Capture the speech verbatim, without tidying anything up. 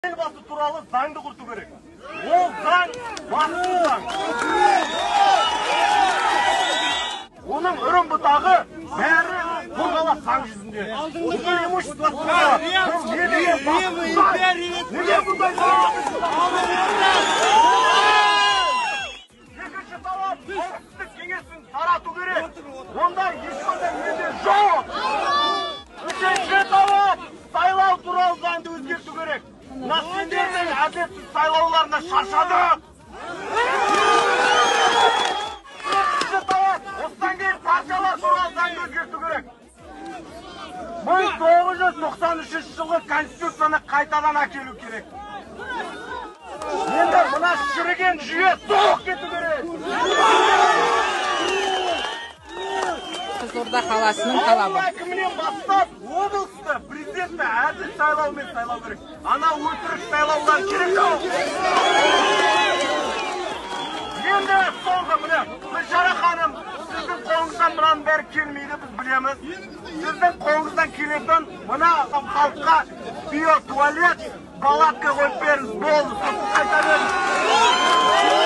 Elbası туралы заңды құрту керек. Ол заң басты заң. Оның үрім бұтағы бәрі қорғала заң жүзінде. Бүкіл имущество қорғала. Бұл не деген басты заң? Неге бұндай заң? Екінші талап қауіпсіздік кеңесін тарату керек. Онда ешқандай неде жоқ. Үшінші талап сайлау туралы заңды өзгерту керек. Наследердің әдетсіз сайлауларына шаршадық. Екінші талап, осыдан кейін партиялар туралы заңды өзгерту керек. мың тоғыз жүз тоқсан үшінші жылғы конституцияны қайтадан әкелу керек. Енді мына шіріген жүйе соғып кету керек. Қызылорда қаласының талабы. Әкімінен бастап облысты президентті әділ сайлаумен сайлау керек. Ана өтірік сайлаулар керек жоқ. Енді соңғы міне, Гүлшара ханым, сіздің қолыңыздан мұнаның бәрі келмейді, біз білеміз. Сіздің қолыңыздан келетін мына халыққа биотуалет, палатка қойып беріңіз, болды, сосын қайта беріңіз.